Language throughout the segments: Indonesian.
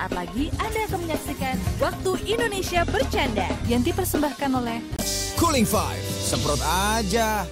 Sesaat lagi Anda akan menyaksikan Waktu Indonesia Bercanda yang dipersembahkan oleh Cooling Five, semprot aja.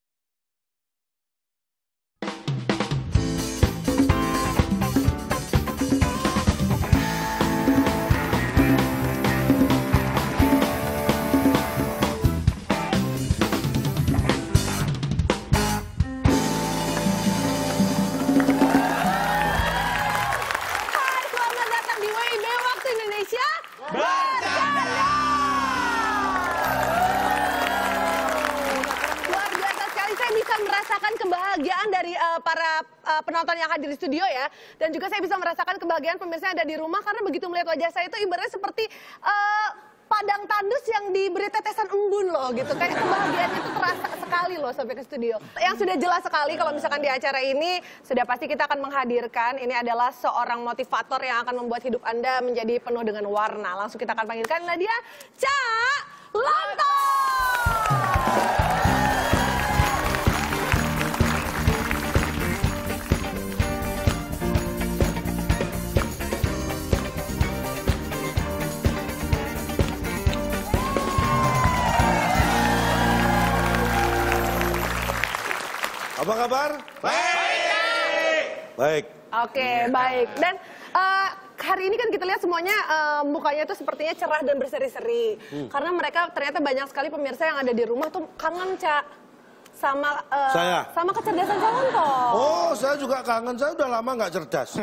Kebahagiaan dari para penonton yang hadir di studio ya, dan juga saya bisa merasakan kebahagiaan pemirsa yang ada di rumah karena begitu melihat wajah saya itu ibaratnya seperti padang tandus yang diberi tetesan embun loh gitu, kayak kebahagiaan itu terasa sekali loh sampai ke studio. Yang sudah jelas sekali kalau misalkan di acara ini sudah pasti kita akan menghadirkan ini adalah seorang motivator yang akan membuat hidup Anda menjadi penuh dengan warna. Langsung kita akan panggilkan dia Cak Lontong. Apa kabar? Baik. Baik. Oke, baik. Dan hari ini kan kita lihat semuanya mukanya tuh sepertinya cerah dan berseri-seri. Karena mereka ternyata banyak sekali pemirsa yang ada di rumah tuh kangen, Cak, sama sama kecerdasan Cak Lontong. Oh, saya juga kangen. Saya udah lama nggak cerdas.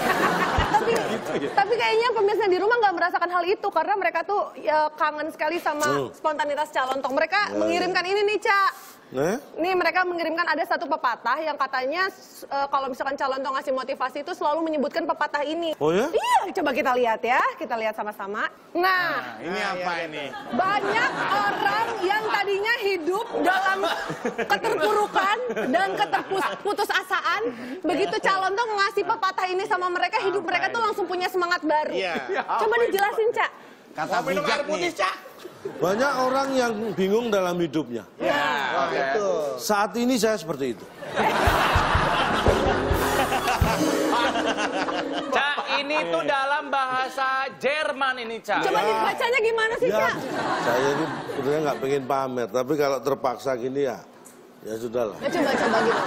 tapi kayaknya pemirsa di rumah nggak merasakan hal itu karena mereka tuh ya kangen sekali sama spontanitas Cak Lontong. Mereka mengirimkan ini nih, Cak. Nih mereka mengirimkan ada satu pepatah yang katanya kalau misalkan Cak Lontong ngasih motivasi itu selalu menyebutkan pepatah ini. Oh ya? Iya, coba kita lihat ya. Kita lihat sama-sama. Nah, ini apa ini? Banyak orang yang tadinya hidup dalam keterpurukan dan keterputusasaan. Begitu Cak Lontong ngasih pepatah ini sama mereka, hidup mereka tuh langsung punya semangat baru. Coba dijelasin, Cak. Kata bijak nih. Banyak orang yang bingung dalam hidupnya. Saat ini saya seperti itu. Cak, ini tuh dalam bahasa Jerman ini, Cak. Coba dibacanya gimana sih, Cak? Saya ini sebenarnya nggak pengen pamer, tapi kalau terpaksa gini ya sudahlah. Coba gitu.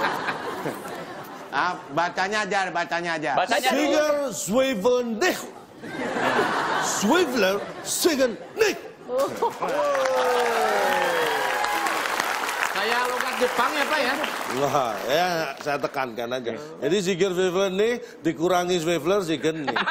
Bacanya aja. Singer Zwiebeln nicht. Zwiebler singen nicht. Kayak logat Jepang ya, Pak ya? Wah, ya saya tekankan aja. Jadi Singer Zwiebeln nih dikurangi Zwiebler sigen nih.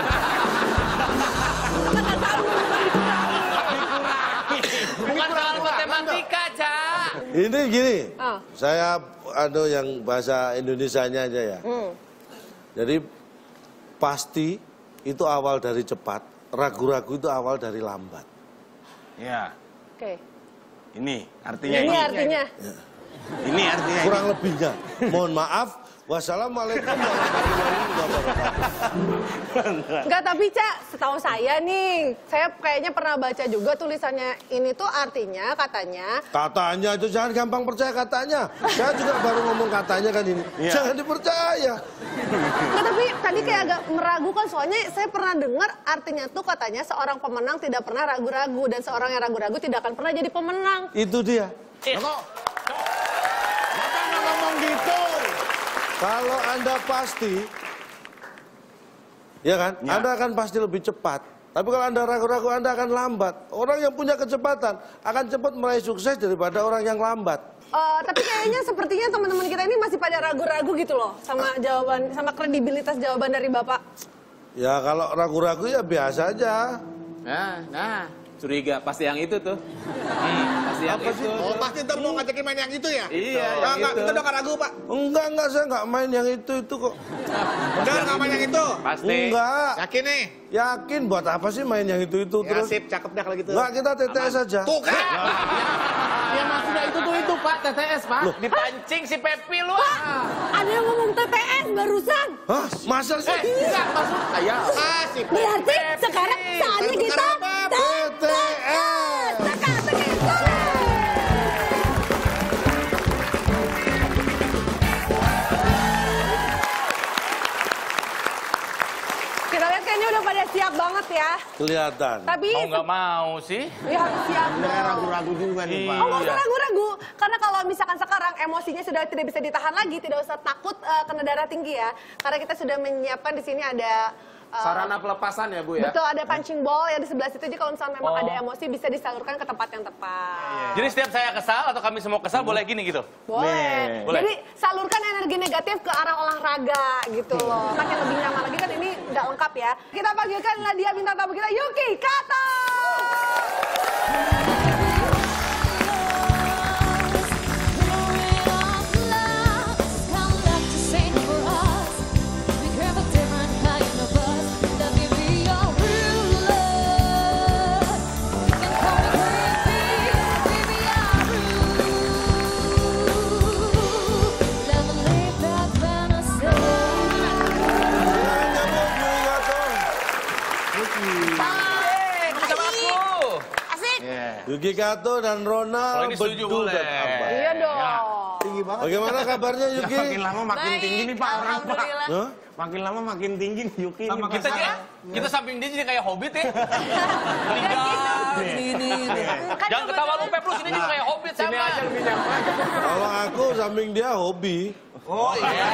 Bukan soal matematika, Cak. Ini gini, saya yang bahasa Indonesianya aja ya. Jadi pasti itu awal dari cepat, ragu-ragu itu awal dari lambat. Iya. Oke. Ini artinya Ini artinya. Ini artinya. Kurang lebihnya. Mohon maaf. Wassalamualaikum warahmatullahi wabarakatuh. Enggak, tapi Cak, setahu saya nih, saya kayaknya pernah baca juga tulisannya ini tuh artinya katanya. Katanya itu jangan gampang percaya katanya. Saya juga baru ngomong katanya kan ini. Jangan dipercaya. Enggak, tapi tadi kayak agak meragukan soalnya saya pernah dengar artinya tuh katanya seorang pemenang tidak pernah ragu-ragu dan seorang yang ragu-ragu tidak akan pernah jadi pemenang. Itu dia. Bapak nggak ngomong gitu. Kalau Anda pasti, ya kan? Ya. Anda akan pasti lebih cepat. Tapi kalau Anda ragu-ragu, Anda akan lambat. Orang yang punya kecepatan akan cepat meraih sukses daripada orang yang lambat. Tapi kayaknya sepertinya teman-teman kita ini masih pada ragu-ragu gitu loh sama jawaban, sama kredibilitas jawaban dari Bapak. Ya kalau ragu-ragu ya biasa aja. Nah, curiga pasti yang itu tuh. Pasti yang itu. Oh, pasti ntar mau ngajakin main yang itu ya? Iya, yang Enggak, itu. kita udah nggak ragu, Pak. Enggak, saya nggak main yang itu kok. Bener nggak main yang itu? Pasti. Enggak. Yakin nih? Yakin buat apa sih main yang itu Ya terus? sip, cakep dah kalau gitu. Enggak, kita TTS aja. Tuh kan? Yang maksudnya itu Pak, TTS, Pak. Dipancing si Pepi lu. Ada yang ngomong TTS barusan. Hah? Masa sih? Enggak, maksud saya. Si Berarti sekarang saatnya kita TTS. teka-teki. Kita lihat kayaknya udah pada banget ya. Kelihatan. Tapi Mau nggak mau sih. ya harus siap dong. Ragu-ragu juga nih, Pak. Oh, nggak usah ragu-ragu. Karena kalau misalkan sekarang emosinya sudah tidak bisa ditahan lagi, tidak usah takut kena darah tinggi ya. Karena kita sudah menyiapkan di sini ada Sarana pelepasan ya, Bu ya? betul, ada punching ball ya di sebelah situ. Jadi kalau misalnya memang ada emosi bisa disalurkan ke tempat yang tepat. Jadi setiap saya kesal atau kami semua kesal boleh gini gitu? Boleh. Boleh. Jadi salurkan energi negatif ke arah olahraga gitu loh. Makin lebih nyaman lagi kan ini nggak lengkap ya. Kita panggilkan dia bintang tamu kita, Yuki Kato. Yuki Kato dan Ronald Kalau ini setuju Bedu boleh. dan Abah. Iya dong. Tinggi banget. Bagaimana kabarnya Yuki? Makin lama makin tinggi nih Pak orang Pak. Hah? Makin lama makin tinggi nih Yuki. Ini Kita samping dia jadi kayak hobbit ya. Meninggal, ini. Jangan ketawa lu Pep, lu sini juga kayak hobbit sama. Sini aja lebih nyaman. Kalau aku samping dia hobi. Oh iya.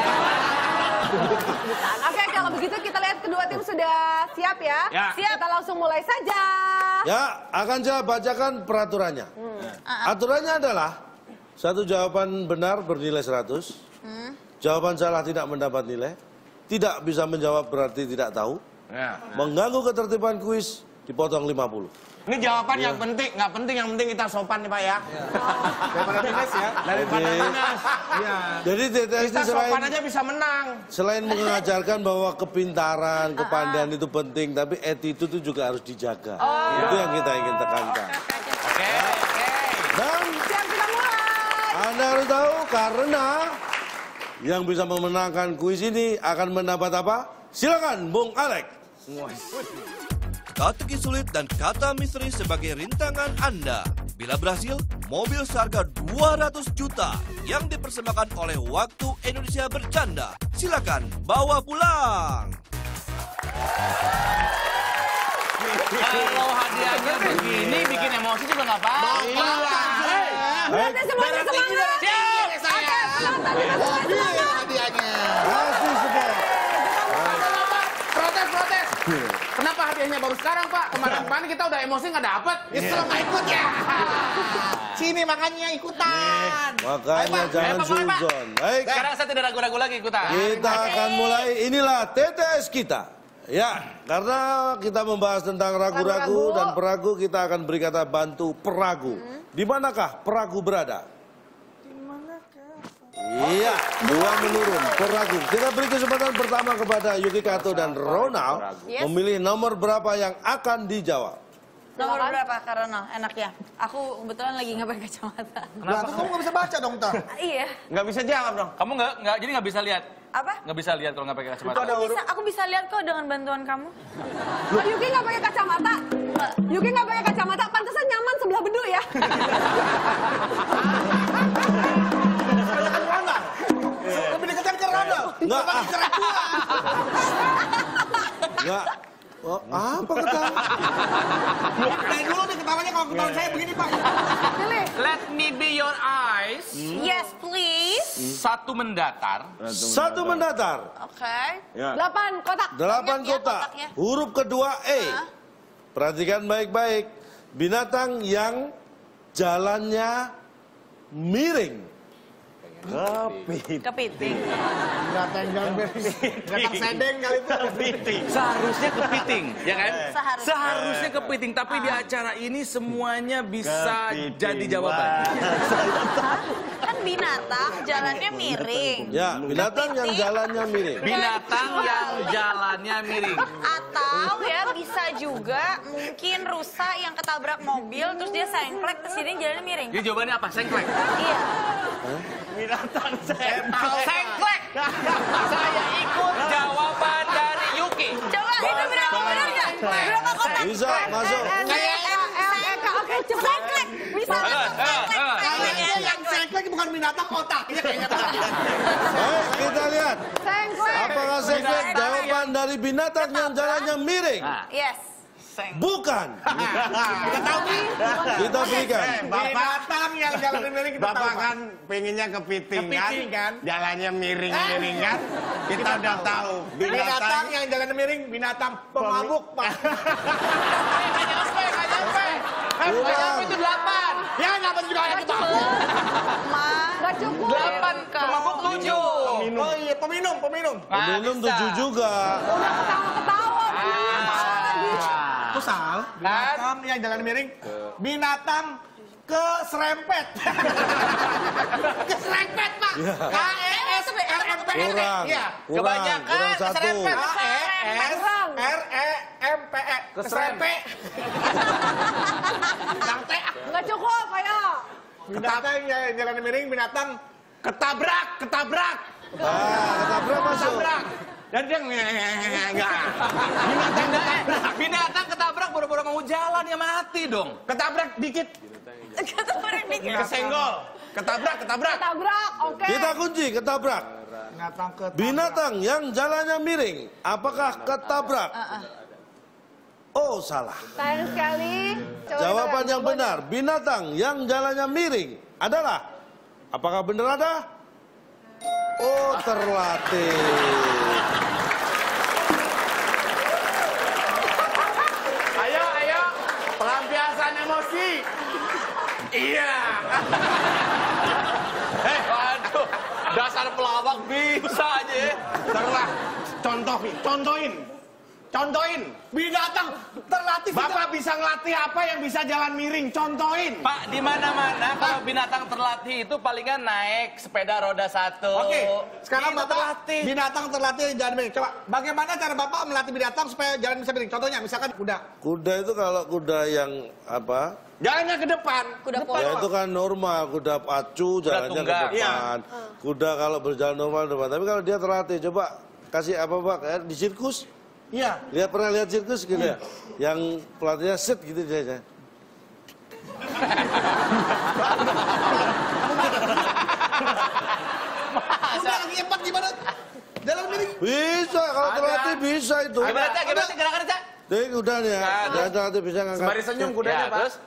Oke, kalau begitu kita lihat kedua tim sudah siap ya. Ya. Siap. Kita langsung mulai saja. Ya, akan saya bacakan peraturannya. Aturannya adalah satu jawaban benar bernilai 100. Jawaban salah tidak mendapat nilai. Tidak bisa menjawab berarti tidak tahu. Ya. Mengganggu ketertiban kuis dipotong 50. Ini jawaban yang penting, nggak penting, yang penting kita sopan nih Pak ya. Daripada minus ya. Daripada minus. Iya. Jadi TTS Kita ini sopan aja bisa menang. selain mengajarkan bahwa kepintaran, kepandaian itu penting, tapi attitude itu juga harus dijaga. Itu yang kita ingin tekankan. Oke. Dan Siap, kita mulai. Anda harus tahu karena yang bisa memenangkan kuis ini akan mendapat apa? Silakan Bung Alek. Teka-teki sulit dan kata misteri sebagai rintangan Anda. Bila berhasil, mobil seharga 200 juta yang dipersembahkan oleh Waktu Indonesia Bercanda. Silakan bawa pulang. Kalau hadiahnya begini, bikin emosi juga nggak apa-apa. Berarti semuanya semangat. Hadiahnya. Kasih support. Protes. Kenapa hadiahnya baru sekarang, Pak? Kemarin kita udah emosi nggak dapet. Nyesel nggak ikut ya. Sini makanya ikutan. Makanya jangan Pak. suzon. Baik, Sekarang saya tidak ragu-ragu lagi ikutan. kita akan mulai. Inilah TTS kita. Ya, karena kita membahas tentang ragu-ragu dan peragu, kita akan beri kata bantu peragu. Di manakah peragu berada? Iya, 2 menurun, peragu. Kita beri kesempatan pertama kepada Yuki Kato dan Ronald memilih nomor berapa yang akan dijawab. Nomor berapa Karena enaknya? Aku kebetulan lagi nggak pakai kacamata. Kenapa kamu nggak bisa baca dong, Tar? Iya. Nggak bisa jawab dong. Kamu jadi nggak bisa lihat. Apa? Nggak bisa lihat kalau nggak pakai kacamata. Aku bisa lihat kok dengan bantuan kamu. Oh, Yuki nggak pakai kacamata. Yuki nggak pakai kacamata, pantesan nyaman sebelah bedu ya. Lebih deketan ke Ronald. Enggak. Enggak. Oh, apa ketawa? Dari dulu nih ketawanya kalau ketahuan saya begini Pak. Pilih. Let me be your eyes. Yes, please. Satu mendatar. Satu mendatar. Oke. 8 kotak. 8 Banyak ya kotak. kotaknya. Huruf kedua E. Perhatikan baik-baik. Binatang yang jalannya miring. Kepiting. Datang sedeng kali itu. Kepiting. Seharusnya kepiting, ya kan? Seharusnya. Kepiting, tapi di acara ini semuanya bisa jadi jawaban. Kan binatang jalannya miring. Ya, binatang yang jalannya miring. Binatang yang jalannya miring. Atau ya bisa juga mungkin rusa yang ketabrak mobil terus dia sengklek terus dia jalannya miring. Jadi jawabannya apa? Sengklek. Iya. Binatang sempel. Sengklek. Saya ikut jawaban dari Yuki. Coba itu berapa benar nggak? Berapa kotak? Bisa masuk. Oke, cepat. Sengklek. Bisa masuk sengklek. Kayaknya yang sengklek bukan binatang otaknya kayaknya. Baik, kita lihat. Sengklek. Apakah sengklek jawaban dari binatang yang jalannya miring? Yes. Bukan. Kita tahu nih. Kita berikan. Binatang yang jalannya miring kita tahu. Bapak kan pengennya kepiting kan? Jalannya miring-miring kan? Kita udah tahu. Binatang yang jalannya miring, binatang pemabuk, Pak. Nggak nyampe. Nggak nyampe itu 8. Ya, dapat juga ada pemabuk. Nggak cukup. 8 pemabuk 7. Oh iya, peminum. Peminum 7 juga. Udah ketawa-ketawa. Kusal, binatang yang jalannya miring, binatang keserempet. Keserempet, Pak. KESRMPET. Kurang 1. KESREMPE. Keserempet. Nggak cukup, ayo. Binatang yang jalannya miring, binatang Ketabrak. Ketabrak masuk. Dan dia enggak. Binatang ketabrak boro-boro mau jalan ya mati dong. Ketabrak dikit. Kesenggol. Ketabrak. Ketabrak, oke. Kita kunci ketabrak. Binatang yang jalannya miring, apakah ketabrak? Oh, salah. Sayang sekali. Jawaban yang benar, binatang yang jalannya miring adalah, apakah benar ada? Oh, terlatih. Ayo. Pelampiasan emosi. Iya. Waduh, dasar pelawak bisa aja ya. Terlah. Contohin. Binatang terlatih. Bapak bisa ngelatih apa yang bisa jalan miring? Contohin. Pak, di mana-mana kalau binatang terlatih itu palingan naik sepeda roda 1. Oke, sekarang Itu Bapak terlatih. binatang terlatih jalan miring. Coba, bagaimana cara Bapak melatih binatang supaya jalan bisa miring? Contohnya, misalkan kuda. Kuda itu kalau kuda yang apa? Jalannya ke depan. Kuda polo. Ya itu kan normal, kuda pacu jalannya ke tunggang. depan. Kuda kalau berjalan normal depan. Tapi kalau dia terlatih, coba kasih apa Pak? Kayak di sirkus. Iya. Pernah lihat sirkus gitu ya? Yang pelatihnya set gitu dia. Kuda lagi empat gimana? Jalan miring. Bisa, kalau terlatih bisa itu. Gimana Cak? Gerakan Cak? Jadi kudanya, dia terlatih bisa ngangkat. Sembari senyum kudanya, Ya, Pak. terus?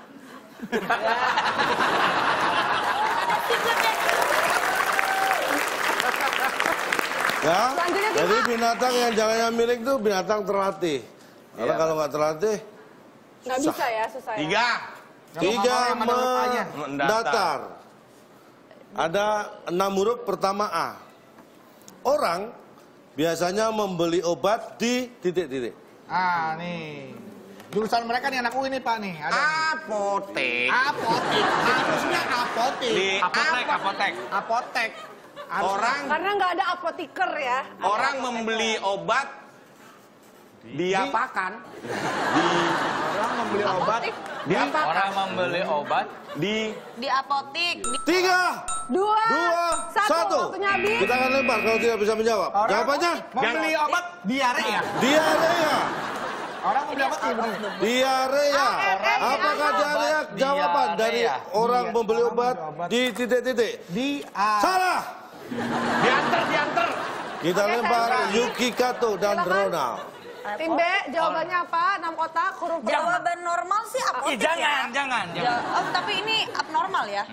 Ya, jadi binatang yang jalannya miring itu binatang terlatih. Karena kalau nggak terlatih, Nggak bisa ya, susah ya. 3 mendatar. Ada 6 huruf pertama A. Orang biasanya membeli obat di titik-titik. Ah, nih. Jurusan mereka nih anak UI nih, Pak nih. Ada Apotek. apotek. Harusnya apotek. Di Apotek. Orang Karena nggak ada apoteker ya. membeli obat diapakan? Orang membeli obat. Orang membeli obat Di apotik. 3, 2, 1. Waktunya habis. Kita akan lempar kalau tidak bisa menjawab. Jawabannya? Membeli obat diare ya? Diarea. Orang membeli obat Diarea. Apakah diarea jawaban dari orang membeli obat di titik-titik? Salah. diantar. Kita lempar Yuki Kato dan Ronald. Tim B, jawabannya apa? 6 kotak, huruf pertama. Jawaban normal sih apotik ya. Jangan. Oh, tapi ini abnormal ya.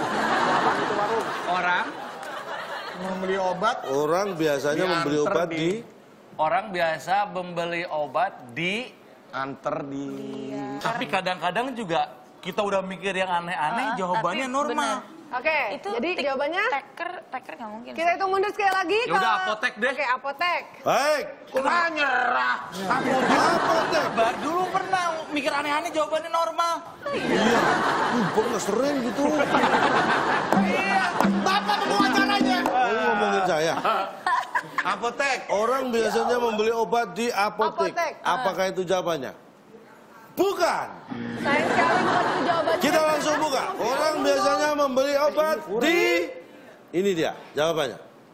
Orang membeli obat. Orang biasanya membeli obat di... Orang biasa membeli obat di... Anter di. Tapi kadang-kadang juga kita udah mikir yang aneh-aneh, jawabannya tapi normal. Oke, Itu jadi jawabannya teker nggak mungkin. kita hitung mundur sekali lagi. Ya udah, apotek deh. Oke, apotek. Baik. Kok nyerah? Apotek. Dulu pernah mikir aneh-aneh, jawabannya normal. Iya. Pernah sering gitu. Bapak pengacaranya. Kamu ngomongin saya. Apotek. Orang biasanya membeli obat di apotek. Apotek. Apakah itu jawabannya? Bukan. Sayang sekali bukan itu jawabannya. Kita langsung buka. Orang biasanya membeli obat di... Ini dia jawabannya.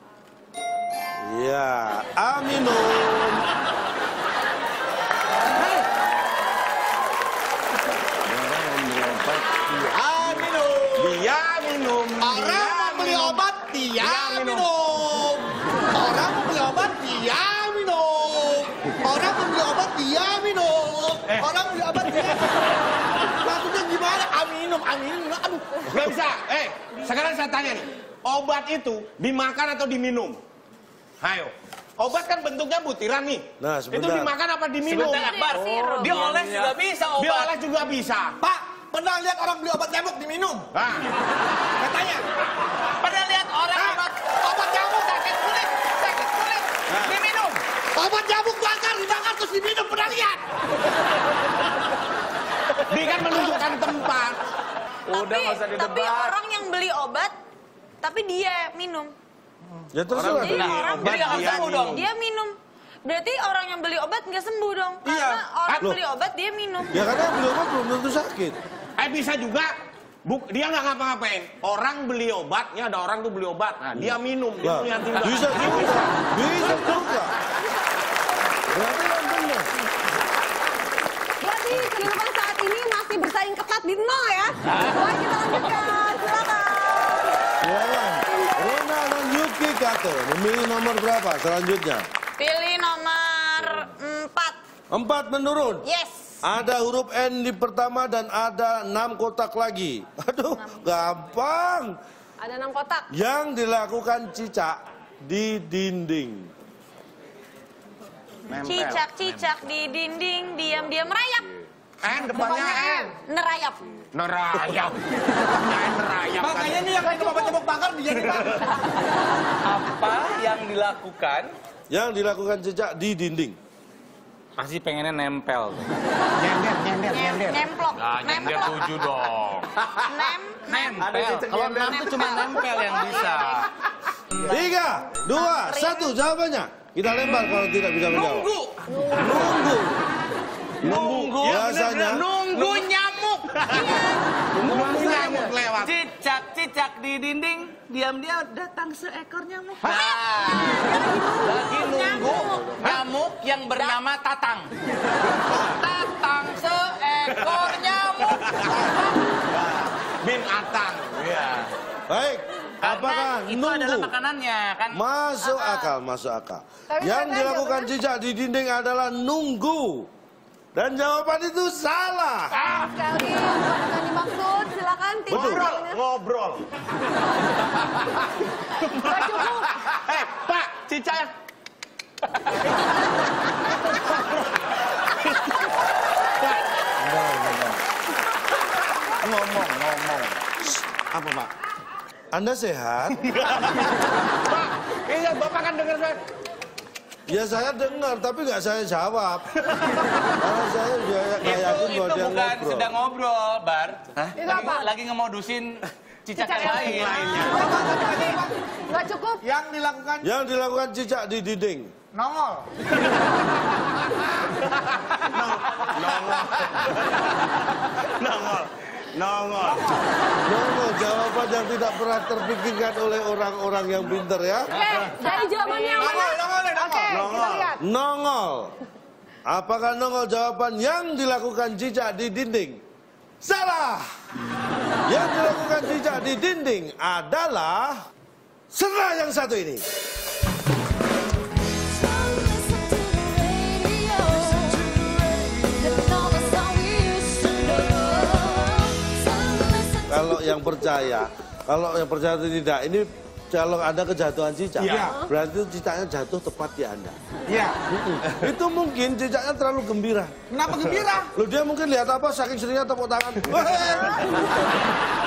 Ya, Aminum. Dia minum. Orang membeli obat dia minum. Orang membeli obat dia minum. Orang beli obat maksudnya gimana? Minum. Aduh, Nggak bisa. Sekarang saya tanya nih. Obat itu dimakan atau diminum? Ayo. Obat kan bentuknya butiran nih. Nah, itu sebentar. dimakan apa diminum? Sebentar, Akbar. Dioles juga bisa obat. Dioles juga bisa. Pak, pernah lihat orang beli obat nyamuk diminum? Nah, Katanya. Pernah lihat orang obat nyamuk sakit kulit diminum. Obat nyamuk dibakar terus diminum, pernah lihat? dia kan menunjukkan tempat. Udah nggak usah Tapi didebat. orang yang beli obat, tapi dia minum. Ya terserah. Jadi orang Jadi nggak dia sembuh dong. dia minum. Berarti orang yang beli obat nggak sembuh dong. Karena orang Loh. beli obat dia minum. Ya karena beli obat belum tentu sakit. Bisa juga. Dia nggak ngapa-ngapain. Orang beli obat, ini ada orang tuh beli obat. Nah, dia minum. Dia Lah, ngeliatin doang. bisa juga. Bisa juga. Berarti yang benar. Berarti kehidupan saat ini masih bersaing ketat di nol ya. Baik, kita lanjutkan. Silakan. Silakan. Rona dan Yuki Kato memilih nomor berapa selanjutnya? Pilih nomor 4. 4 menurun. Yes. Ada huruf N di pertama dan ada 6 kotak lagi. Aduh, gampang. Ada 6 kotak. Yang dilakukan cicak di dinding. Cicak-cicak di dinding, diam-diam merayap. Depannya N. Nerayap. Nerayap. Depannya nerayap. Makanya nih yang minum obat nyamuk bakar dijadiin Pak. Apa yang dilakukan? Yang dilakukan cicak di dinding. Pasti pengennya nempel. Nemplok. Nah, dia 7 dong. Nempel. Kalau 6 itu cuma nempel yang bisa. 3, 2, 1 jawabannya. Kita lempar kalau tidak bisa menjawab. Nunggu. Biasanya Nunggu nyamuk. Nunggu nyamuk lewat. Cicak-cicak di dinding, diam-diam datang seekor nyamuk. Lagi nunggu nyamuk yang bernama Tatang. Tatang seekor nyamuk. Bin Atang. Iya. baik. Apakah itu nunggu? adalah makanannya kan? Masuk akal, masuk akal. Tapi Yang katanya dilakukan jawabannya- cicak di dinding adalah nunggu. Dan jawaban itu salah. Sekali, bukan dimaksud, silakan tim jawabannya. Ngobrol. Gak cukup. Pak, cicak. Ngomong. Apa, Pak? Anda sehat? Pak, iya Bapak kan dengar saya. Ya saya dengar, tapi nggak saya jawab. Karena saya juga nggak yakin Itu bahwa dia bukan ngobrol. sedang ngobrol, Bar. Itu apa? Lagi ngemodusin cicak Cicak yang lain. Gak cukup. Yang dilakukan Yang dilakukan cicak di dinding. nongol. Nongol. Nongol, jawaban yang tidak pernah terpikirkan oleh orang-orang yang pintar ya. Oke, dari jawabannya yang mana? Oke, kita lihat. Nongol. Apakah nongol jawaban yang dilakukan cicak di dinding? Salah. Yang dilakukan cicak di dinding adalah serah yang satu ini. Kalau yang percaya atau tidak, ini kalau Anda kejatuhan cicak, berarti itu cicaknya jatuh tepat di Anda. Iya. Itu mungkin cicaknya terlalu gembira. Kenapa gembira? Loh dia mungkin lihat apa saking seringnya tepuk tangan.